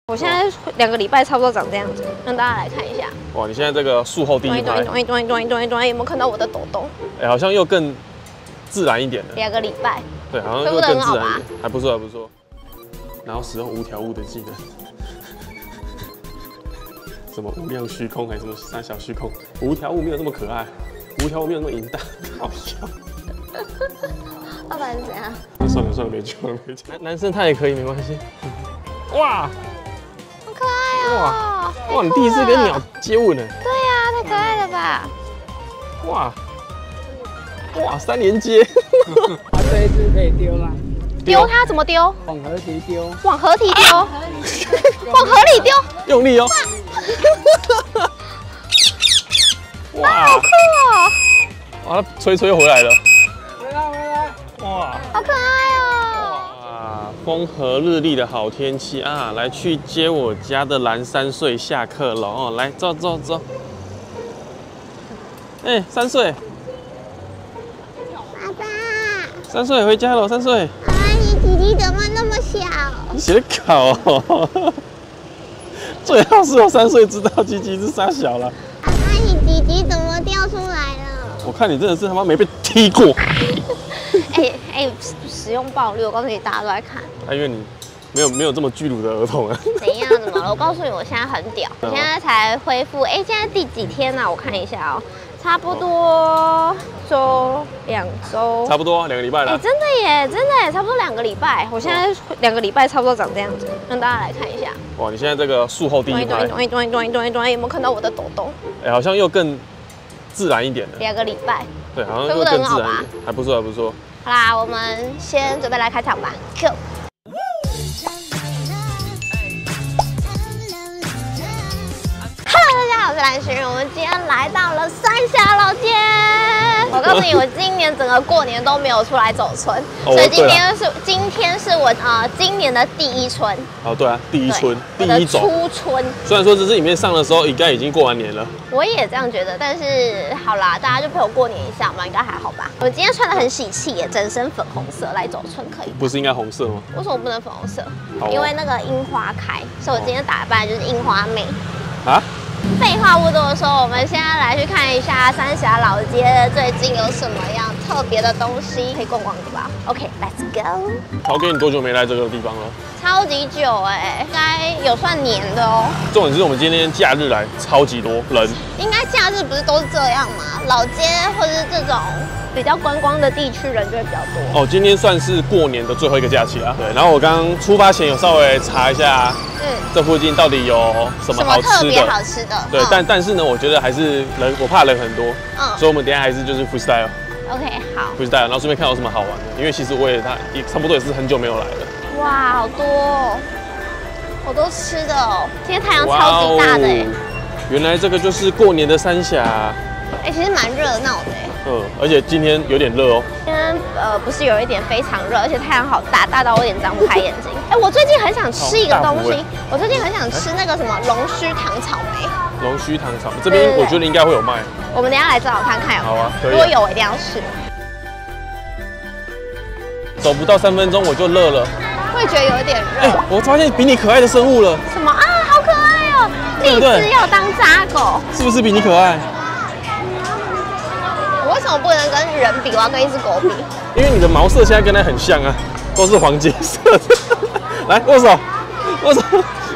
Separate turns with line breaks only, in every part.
我现在2个礼拜差不多长这样子，让大家来看一下。
哇，你现在这个术后第一拍，
有没有看到我的抖动？
哎，好像又更自然一点了。
2个礼拜，
对，好像又更自然一点，还不错，还不错。然后使用无条物的技能，什么无量虚空还是什么三小虚空？无条物没有那么可爱，无条物没有那么淫荡，好笑。
爸爸是怎样？
算了，没救了。男生他也可以，没关系。哇，
好可爱哦！
哇，你第一次跟鸟接吻呢？
对呀，太可爱了吧！
哇，3连接。
这一只可以丢啦。
丢它怎么丢？
往河堤丢。
往河堤丢？往河里丢？
用力哦！哇，
好酷哦！
哇，它吹又回来了。
回来！
哇，
好可爱哦！
哇，风和日丽的好天气啊，来去接我家的蓝3岁下课了哦，来走。哎，3岁。
爸爸
，3岁回家了，3岁。
爸爸，你弟弟怎么那么小？
你写考哦，最好是我3岁知道鸡鸡是啥小了。
爸爸，你弟弟怎么掉出来了？
我看你真的是他妈没被踢过。
使用暴力，我告诉你，大家都在看。
因为你没有这么巨乳的儿童啊。
怎样？怎么了？我告诉你，我现在很屌，我现在才恢复。现在第几天呢？我看一下哦，差不多2周。
差不多2个礼拜了。
真的耶，差不多2个礼拜。我现在2个礼拜差不多长这样子，让大家来看一下。
哇，你现在这个术后第一拍，
有没有看到我的抖动？
哎，好像又更自然一点了。
2个礼拜，
对，好像又更自然一点，还不错，还不错。
好啦，我们先准备来开场吧 ，Go！ Hello， 大家好，我是蓝轩，我们今天来到了三峡老街。我告诉你，我今年整个过年都没有出来走春，所以今天是我今年的第1春。
哦，对啊，第1春，第1种
初春。
虽然说这支影片上的时候应该已经过完年了，
我也这样觉得，但是好啦，大家就陪我过年一下嘛，应该还好吧？我今天穿的很喜气耶，整身粉红色来走春可以？
不是应该红色吗？
为什么不能粉红色？
哦、
因为那个樱花开，所以我今天打扮就是樱花妹。
啊？
废话不多说，我们现在来去看一下三峡老街最近有什么样特别的东西可以逛逛的吧。OK，Let's go。
陶哥，你多久没来这个地方了？
超级久应该有算年的哦。
重点是我们今天假日来，超级多人。
应该假日不是都是这样吗？老街或者是这种比较观光的地区人就会比较多。
哦，今天算是过年的最后一个假期啊。对，然后我刚出发前有稍微查一下，这附近到底有什么好吃的？
特别好吃的。
对，但是呢，我觉得还是人，我怕人很多，所以我们等一下还是就是 freestyle。
OK， 好。
freestyle，然后顺便看有什么好玩的，因为其实我也差不多也是很久没有来了。
哇，好多哦，好多吃的哦！今天太阳超级大的哎。
原来这个就是过年的三峡。
其实蛮热闹的
而且今天有点热哦。
今天不是有一点非常热，而且太阳好大，大到我有点张不开眼睛。我最近很想吃一个东西，我最近很想吃那个什么龙须糖草莓。
龙须糖草莓这边我觉得应该会有卖。
我们等一下来找找看看有没有。
好啊，可以。
如果有，我一定要吃。
走不到3分钟我就热了。
会觉得有一点热。
我发现比你可爱的生物了。
什么啊？好可爱哦！立志要当渣狗，
是不是比你可爱？
我为什么不能跟人比？我要跟一只狗比。
因为你的毛色现在跟它很像啊，都是黄金色的。来握手，握手。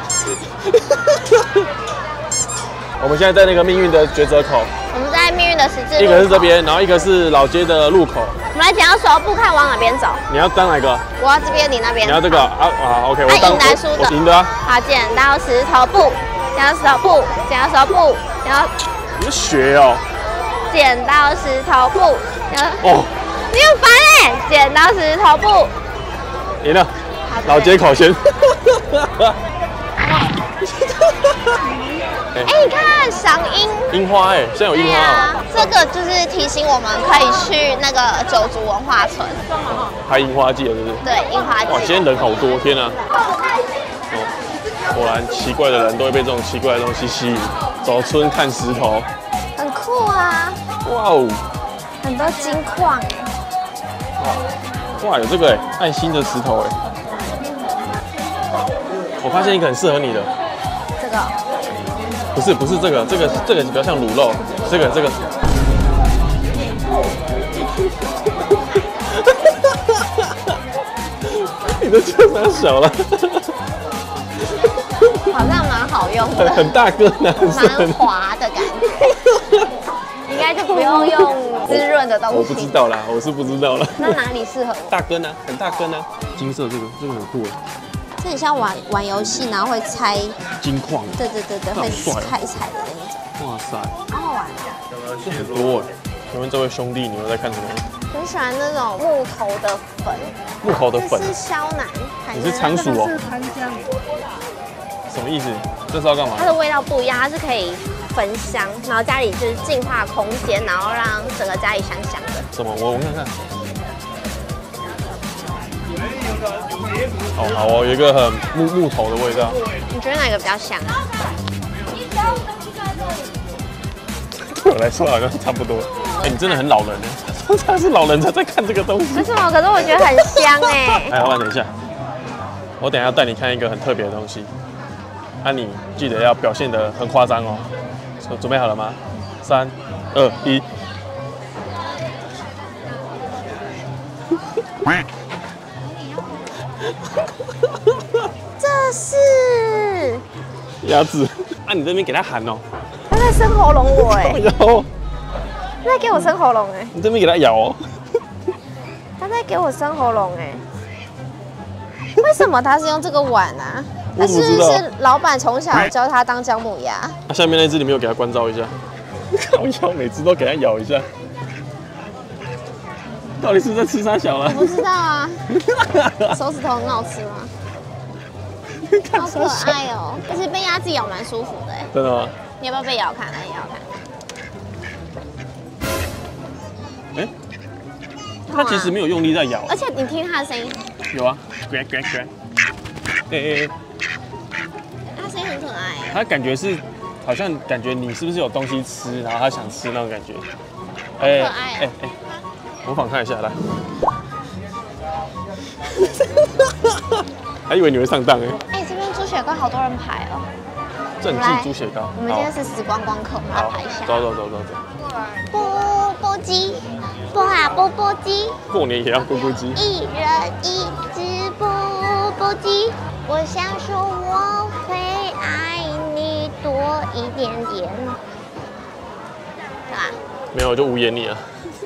我们现在在那个命运的抉择口。
我们在命运的十字路口。
一个是这边，然后一个是老街的路口。
我们来剪刀石头布，看往哪边走。
你要当哪个？
我要这边，你那边。
你要这个OK， 我
赢来输的。
我赢的啊。
好，剪刀石头布，剪刀石头布，剪刀石头布，然后。
你学哦。
剪刀石头布，
哦，
你很烦哎！剪刀石头布，
赢了。老街口先。
你看赏
樱花现在有樱花哦。
这个就是提醒我们可以去那个九族文化村
拍樱花季了，是不是？
对，樱花季。
哇，今天人好多，天啊！果然奇怪的人都会被这种奇怪的东西吸引。走村看石头，
很酷啊！
哇哦，
很多金矿
哇，有这个爱心的石头我发现一个很适合你的，
这个
不是这个比较像卤肉，这个。你都叫啥小了？
好像蛮好用的，
很大个呢，
蛮滑的感觉。应该就不用用滋润的东西。
我不知道啦，我是不知道啦。
那哪里适合？
大根啊，很大根啊。金色这个很酷哎。
这很像玩游戏，然后会猜
金矿。
对，会猜的那种。
哇塞，
好好玩的。
这很多哎。请问这位兄弟，你们在看什么？
很喜欢那种木头的粉。
木头的粉。
这是肖楠。
你是仓鼠哦？什么意思？这是要干嘛？
它的味道不一样，它是可以焚香，然后家里就是净化空间，然后让整个家里香香的。
什么？我闻看看。哦，好哦，有一个很木头的味道。
你觉得哪个比较香？
对我来说好像差不多。哎，你真的很老人呢，通常是老人才在看这个东西。
为什么？可是我觉得很香哎。
哎，老板，等一下，我等一下带你看一个很特别的东西。那你记得要表现得很夸张哦。准备好了吗？3、2、1。
这是
鸭子。啊，你这边给他喊哦。
他在生喉咙我哎。
有。
他在给我生喉咙哎。
你这边给他咬哦。
他在给我生喉咙哎。为什么他是用这个碗啊？但是老板从小教他当姜母鸭。
下面那只你没有给他关照一下？靠腰，每只都给他咬一下。到底是不是在吃啥小了？
我不知道啊。手指头很好吃吗？好可爱哦！而且被鸭子咬蛮舒服的哎。
真的吗？
你要不要被咬看？来咬看。
哎，它其实没有用力在咬。
而且你听它的声音。
有啊，哎。
它声音很可爱。
它感觉是，好像感觉你是不是有东西吃，然后它想吃那种感觉。
好可爱。
哎，模仿看一下来。还以为你会上当哎。
哎，这边猪血糕好多人排哦。
正记猪血糕。
我们今天是时光客，我们来排一下。
走。
钵钵鸡，钵啊钵钵鸡。
过年也要钵钵鸡。
一人一只钵钵鸡，我想说我会爱你多一点点，对吧？
没有，我就无言你啊。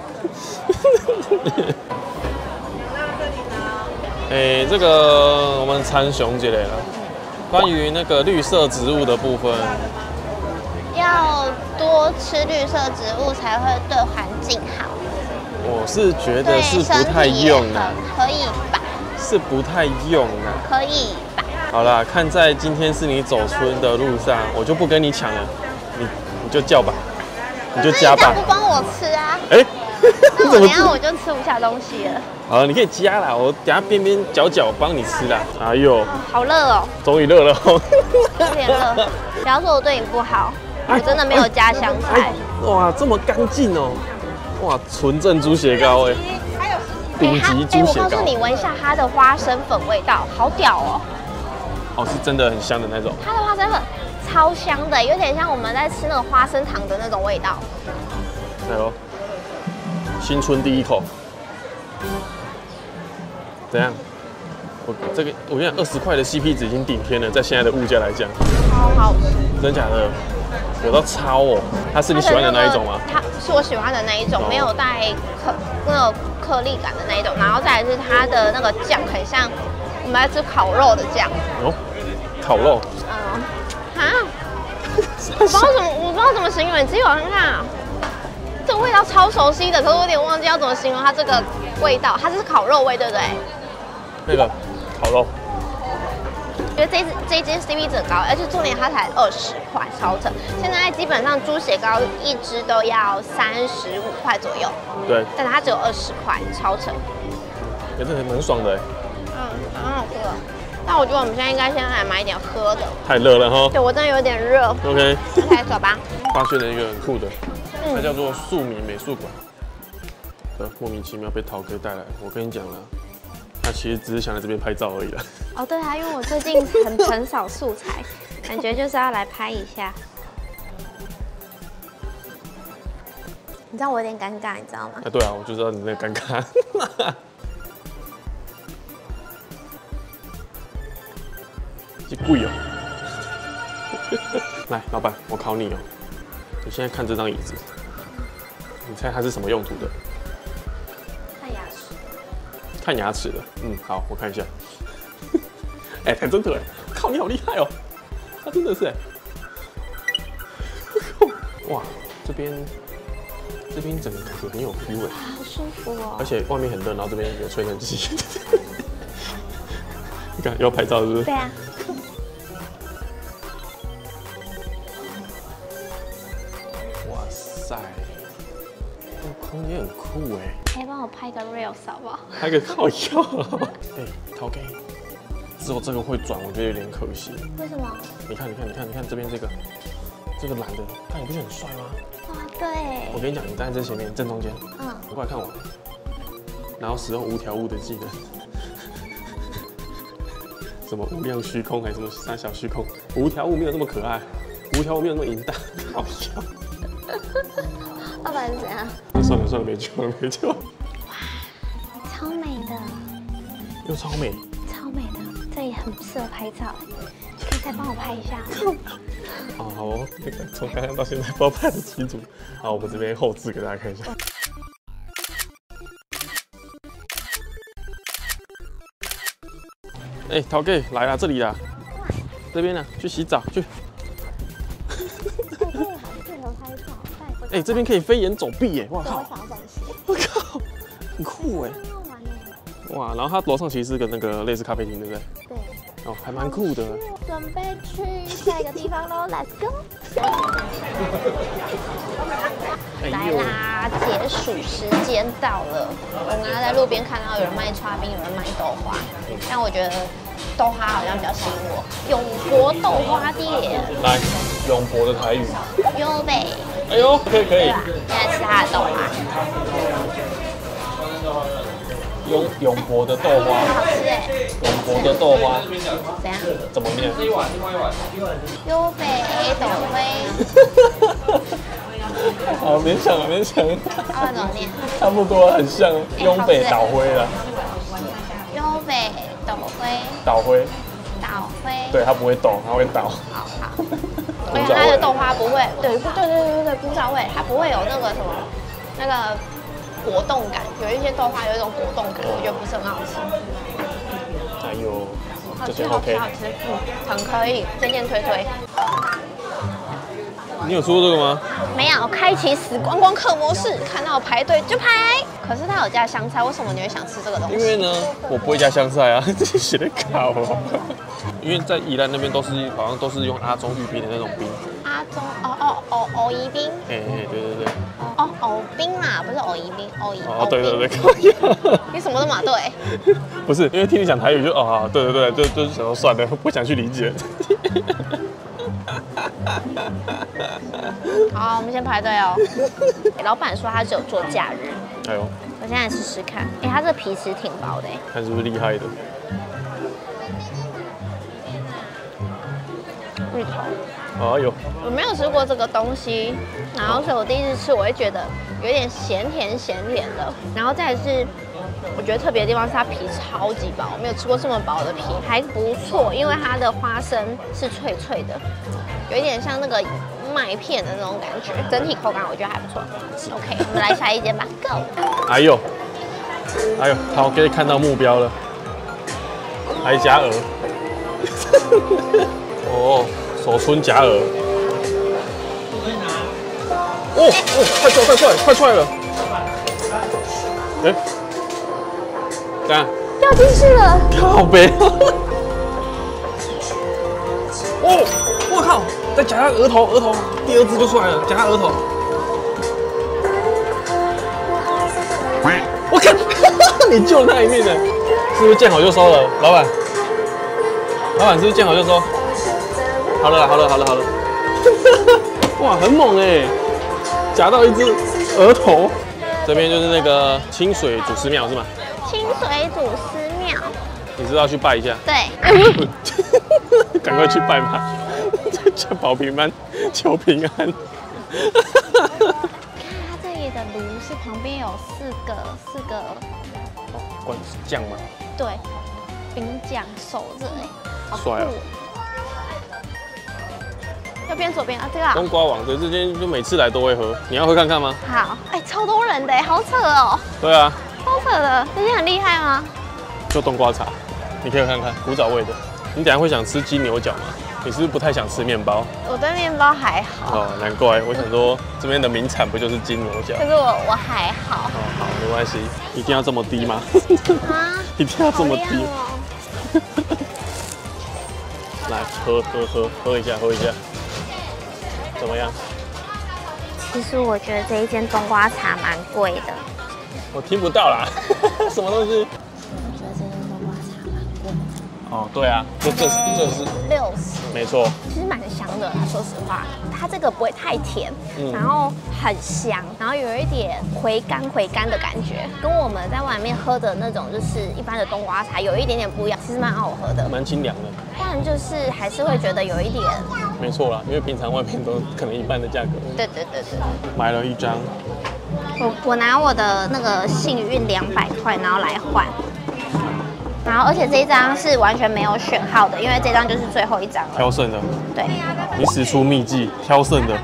哎，这个我们参熊姐来了。关于那个绿色植物的部分，
要多吃绿色植物才会对环境好。
我是觉得是不太用啊，
可以吧？
是不太用啊，
可以吧？
好啦，看在今天是你走村的路上，我就不跟你抢了，你就叫吧，你就加吧。
不帮我吃啊？
哎，
那我等下我就吃不下东西了。
好，你可以加啦，我等下边边角角帮你吃啦。哎呦，
好热哦！
终于热了哦，
有点热。不要说我对你不好，我真的没有加香菜。
哇，这么干净哦！哇，纯正猪血糕哎，顶级猪血糕。
我告诉你，闻一下它的花生粉味道，好屌哦！
哦，是真的很香的那种。
它的花生粉超香的，有点像我们在吃那种花生糖的那种味道。
哎呦，新春第一口。怎样？我跟你讲，20块的 CP 值已经顶天了，在现在的物价来讲。
超好吃。
真假的？有到超哦！它是你喜欢的那一种吗？
它是我喜欢的那一种，没有带那个颗粒感的那一种。然后再来是它的那个酱，很像我们在吃烤肉的酱。
哦，烤肉。
我不知道怎么形容，你自己往上看啊。这个味道超熟悉的，可是我有点忘记要怎么形容它这个味道。它是烤肉味，对不对？
那个烤肉。
觉得这一间 CP 值很高，而且重点它才20块，超扯。现在基本上猪血糕一只都要35块左右，
对，
但它只有20块，超扯。
也是蛮爽的哎。
蛮好吃的。但我觉得我们现在应该先来买一点喝的。
太热了哈。
对，我真的有点热。
OK。
走吧。
发现了一个很酷的，它叫做庶民美术馆。莫名其妙被陶哥带来，我跟你讲了。 他其实只是想来这边拍照而已啦。
哦，对啊，因为我最近很少素材，感觉就是要来拍一下。你知道我有点尴尬，你知道吗？
啊，对啊，我就知道你那个尴尬。这贵哦。来，老板，我考你哦。你现在看这张椅子，你猜它是什么用途的？
看牙齿。
看牙齿的。嗯，好，我看一下。哎，还真的哎，靠，你好厉害哦！他真的是哎。哇，这边整个感觉很有 feel 哎，
好舒服哦。
而且外面很热，然后这边有吹冷气。你看要拍照是不是？
对啊。
哇塞，这空间很酷哎！
可以帮我拍个 reels 好不好？
拍个靠腰。哎，陶给，只有这个会转，我觉得有点可惜。
为什么？
你看这边这个男的，看你不是很帅吗？
哇，对。
我跟你讲，你站在这前面正中间，你过来看我，然后使用无条物的技能，什么无量虚空还是什么三小虚空，无条物没有那么可爱，无条物没有那么淫荡，好笑。
老板是怎样？
算了，没救了。
哇，超美的，
又超美，
超美的，这里很适合拍照，可以再帮我拍一下。
好哦，那个从刚刚到现在不知道拍了几组。好，我们这边后置给大家看一下。哎，陶哥来啦，这里啦，这边呢，去洗澡去。哎，这边可以飞檐走壁耶！哇靠！我靠，很酷哎！哇，然后它楼上其实是个那个类似咖啡厅，对不对？
对。
哦，还蛮酷的。
准备去下一个地方喽 ，Let's go！ 来啦，解暑时间到了。我刚刚在路边看到有人卖刨冰，有人卖豆花，但我觉得豆花好像比较吸引我。永博豆花店。
来，永博的台语。
优北。
哎呦，可以。
对吧？现在吃它的豆花。
永博的豆花，
好吃哎！
永博的豆花
怎样？
怎么念？
优北豆灰。
好勉强。
要怎么念？
差不多，很像优北倒灰了。
优北豆灰。
倒灰。对，它不会抖，它会倒。
好。而且它的豆花不会，对，古早味，它不会有那个什么那个果冻感，有一些豆花有一种果冻感，我觉得不是很好吃。
哎呦，
好吃，很可以，推荐推。
你有吃过这个吗？
没有，开启死观光客模式，看到排队就排。可是它有加香菜，为什么你会想吃这个东西？
因为呢，我不会加香菜啊，自己写的考哦。因为在宜兰那边好像都是用阿中玉冰的那种冰。阿中
藕宜冰。
对。
藕冰啦，不是藕宜冰，藕宜。
对。
你什么都码对。
不是，因为听你讲台语就对，就是想说算了，不想去理解。
好，我们先排队哦。老板说他只有做假日。
哎呦，
我现在来试试看。哎，它这个皮其实挺薄的。
看是不是厉害的？
芋头。
哎呦，
我没有吃过这个东西，然后所以我第一次吃，我会觉得有点咸甜的。然后再来是，我觉得特别的地方是它皮超级薄，我没有吃过这么薄的皮，还不错，因为它的花生是脆的，有一点像那个麦片的那种感觉，整体口感我觉得还不错。OK， 我们来下一间吧 ，Go！
哎呦，好，可以看到目标了，还加鹅。哦，手春加鹅。快出来了！哎，这样
掉进去了，
靠北！我靠！再夹他额头，第二只就出来了，夹他额头。我靠！你救了他一命呢，是不是见好就收了，老板？是不是见好就收？好了。哇，很猛哎！夹到一只额头。这边就是那个清水祖师庙是吗？
清水祖师庙。 庙。
你知道去拜一下？
对。
赶快去拜嘛！叫保平安，求平安。
看它这里的炉是旁边有四个
哦，管酱吗？
对，冰酱守着哎，好酷
帅啊！
右边左边啊，这个啊。
冬瓜网对，这间就每次来都会喝，你要喝看看吗？
好，哎，超多人的哎，好扯哦。
对啊，
超扯的，这间很厉害吗？
就冬瓜茶，你可以看看，古早味的。你等一下会想吃鸡牛角吗？你是不是不太想吃面包？
我对面包还好。
哦，难怪，我想说这边的名产不就是金牛角？
可是我还好。
哦，好，没关系，一定要这么低吗？
啊，
一定要这么低？
哦、
来，喝一下，怎么样？
其实我觉得这一间冬瓜茶蛮贵的。
我听不到啦，什么东西？
我觉得这间冬瓜茶蛮贵的。
哦，对啊，这是
60，
没错。
其实蛮香的啦，说实话，它这个不会太甜，然后很香，然后有一点回甘的感觉，跟我们在外面喝的那种就是一般的冬瓜茶有一点点不一样，其实蛮好喝的，
蛮清凉的。
但就是还是会觉得有一点。
没错啦，因为平常外面都可能一半的价格。
对。
买了一张。
我拿我的那个幸运200块，然后来换。然后，而且这一张是完全没有选号的，因为这张就是最后一张了。
挑剩的。
对。
你使出秘技，挑剩的。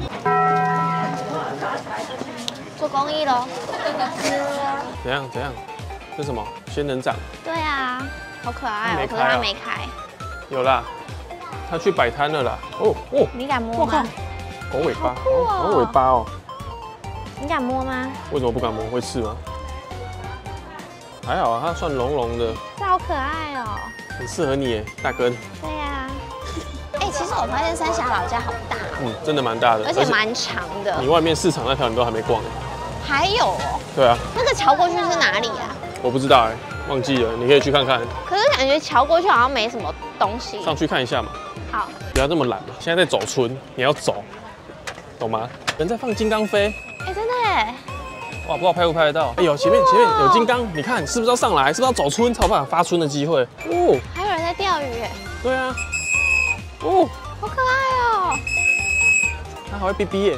做公益咯。
怎样？这是什么？仙人掌。
对啊，好可爱哦，可是它没开。
有啦，他去摆摊了啦。哦，
你敢摸吗？
狗尾巴，
好
狗尾巴哦。
你敢摸吗？
为什么不敢摸？会刺吗？还好啊，它算绒绒的。
这好可爱哦，
很适合你耶，大根。
对呀。哎，其实我发现三峡老家好大。
真的蛮大的，
而且蛮长的。
你外面市场那条你都还没逛。
还有哦。
对啊。
那个桥过去是哪里啊？
我不知道哎，忘记了，你可以去看看。
可是感觉桥过去好像没什么东西。
上去看一下嘛。
好。
不要这么懒嘛，现在在走村，你要走，懂吗？人在放金刚飞。
哎，真的哎。
哇，不知道拍不拍得到？哎呦，前面有金刚，你看是不是要上来？是不是要走村才有办法发春的机会？哦，
还有人在钓鱼哎。
对啊。哦，
好可爱哦。
它还会哔哔耶。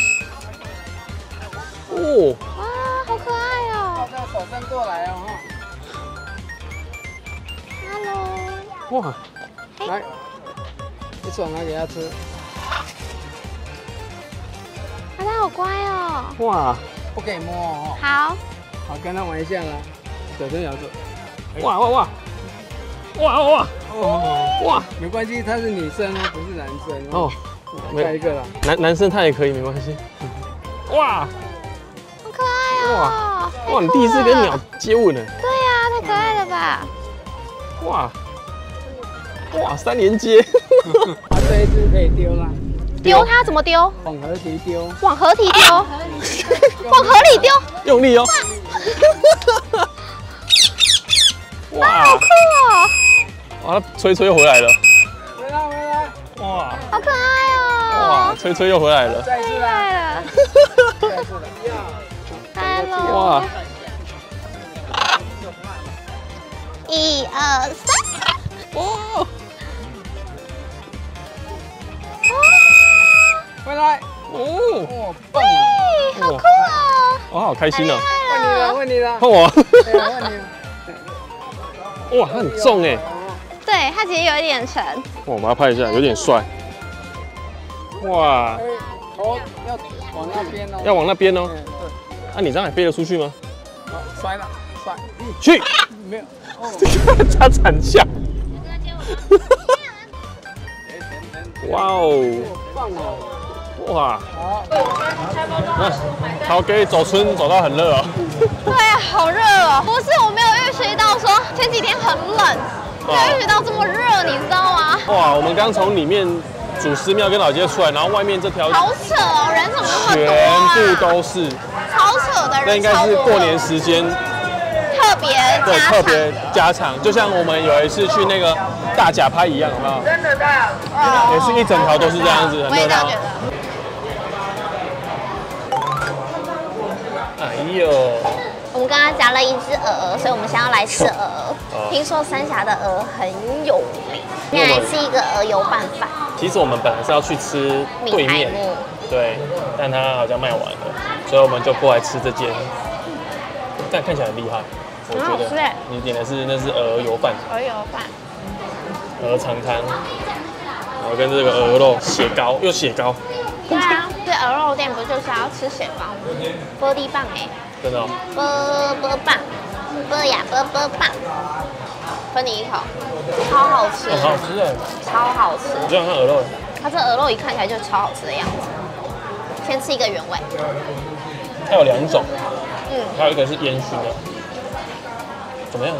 哦。
哇，好可爱哦。
这样手伸过来哦。
Hello。
哇，
来，你手拿给他吃。
它好乖哦。
哇。
不可以摸哦。
好。
好，跟他玩一下啦。手伸咬住。
哇！哇！
没关系，她是女生哦，不是男生哦。下一个了。
男生他也可以，没关系。哇！
好可爱哦。
哇！你第一次跟鸟接吻呢？
对呀，太可爱了吧！
哇！3连接。
啊，这一只可以丢啦。
丢它怎么丢？
往河堤丢。
往河堤丢。往河里丢。
用力哦。
哇，好酷哦！
哇，吹又回来了。
回来。
哇，
好可爱哦！
哇，吹又回来了。
再一次啦。
Hello。
哇
！1、2、3。
哇！
回来。
哦，
棒！
好酷哦！
我好开心哦。
问你了。
换我。
问你了。
哇，它很重哎。
对，它其实有一点沉。
我把它拍一下，有点帅。哇！
头要往那边哦。
要往那边哦。
对。
啊，你这样还飞得出去吗？
好，摔了，摔。
去。
没有。
它惨叫。哇哦！
棒哦！
哇！好，可以走村走到很热哦。
对啊，好热哦！不是，我没有预习到说前几天很冷，没有预习到这么热，你知道吗？
哇，我们刚从里面祖师庙跟老街出来，然后外面这条
好扯哦，人怎么那么多啊？
全部都是，
超扯的人，
那应该是过年时间特别加长，就像我们有一次去那个大甲拍一样，有没有？真的大，也是一整条都是这样子，很热闹。哎呦，
我们刚刚夹了一只鹅，所以我们现在要来吃鹅。听说三峡的鹅很有名，现在吃一个鹅油拌饭。
其实我们本来是要去吃对面，对，但它好像卖完了，所以我们就过来吃这间。但看起来很厉害，我觉得。你点的是那是鹅油饭。
鹅油饭。
鹅肠汤，然后跟这个鹅肉血糕，又血糕。
对啊，这鹅肉店不就是要吃血糕吗？波地棒哎。
真的。
波棒，波棒。分你一口，超好吃。
很好吃哎。
超好吃。
你就想看鹅肉。
它这鹅肉一看起来就超好吃的样子。先吃一个原味。
它有2种。还有一个是烟熏的。怎么样？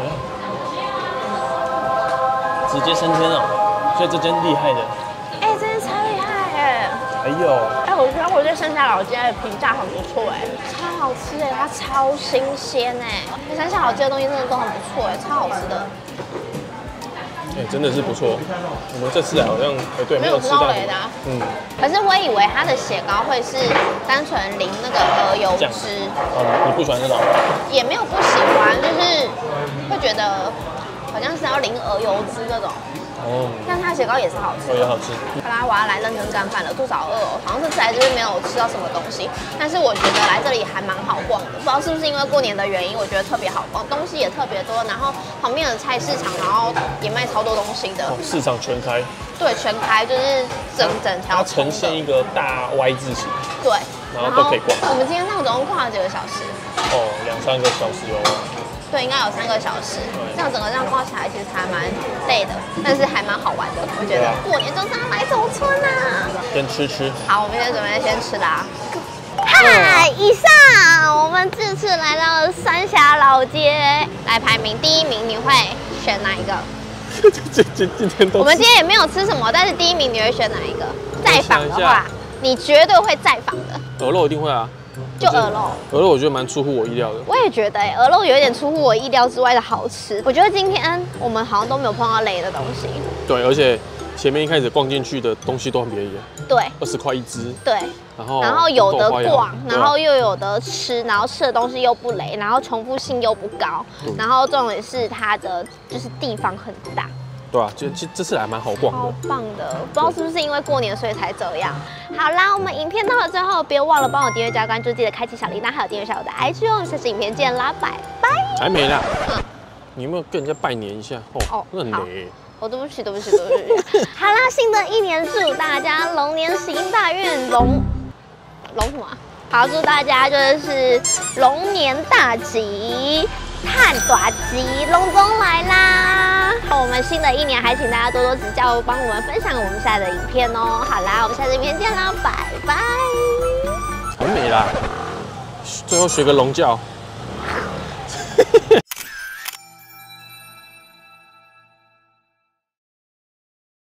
直接升天哦，所以这间厉害的。
哎，这间超厉害哎！
哎呦，
我对三峡老街的评价很不错哎，超好吃哎，它超新鲜哎，三峡老街的东西真的都很不错哎，超好吃的。
哎，真的是不错。我们这次好像对
没有吃到雷的。可是我以为它的血糕会是单纯淋那个鹅油汁。
你不喜欢这种？
也没有不喜欢，就是会觉得好像是要淋鹅油汁这种。但它的血糕也是好吃，
也好吃。
好啦，我要来认真干饭了，肚子好饿哦。好像这次来这边没有吃到什么东西，但是我觉得来这里还蛮好逛的。不知道是不是因为过年的原因，我觉得特别好逛，东西也特别多。然后旁边的菜市场，然后也卖超多东西的。
市场全开。
对，全开就是整条。它
呈现一个大 Y 字形。
对。
然后都可以逛。
我们今天上总共逛了几个小时
？2-3个小时有。
对，应该有3个小时。这样整个这样逛起来其实还蛮累的，但是还蛮好玩的。我觉得过年就是要来走村啊。
先吃。
好，我们先准备先吃啦。嗨，以上我们这次来到了三峡老街，来排名第1名，你会选哪一个？
今天都。
我们今天也没有吃什么，但是第1名你会选哪一个？再访的话，你绝对会再访的。
鹅肉一定会啊。
就鹅肉，
鹅肉我觉得蛮出乎我意料的。
我也觉得鹅肉有一点出乎我意料之外的好吃。我觉得今天我们好像都没有碰到雷的东西。
对，而且前面一开始逛进去的东西都很便宜。
对
，20块1只。
对。然后有的逛，然后又有的吃，然后吃的东西又不雷，然后重复性又不高，然后重点是它的就是地方很大。
对啊，就这次还蛮好逛的，
超棒的。不知道是不是因为过年所以才这样。好啦，我们影片到了最后，别忘了帮我订阅加关注，记得开启小铃铛，还有订阅一下我的 IG 哦。我们下次影片见啦，拜拜。
还没啦。你有没有跟人家拜年一下？那很雷。
对不起。好啦，新的一年祝大家龙年行大运，龙什么？好，祝大家就是龙年大吉。探大吉，龙中来啦！我们新的一年还请大家多多指教，帮我们分享我们下的影片哦。好啦，我们下次影片见啦，拜拜。
很美啦，最后学个龙叫。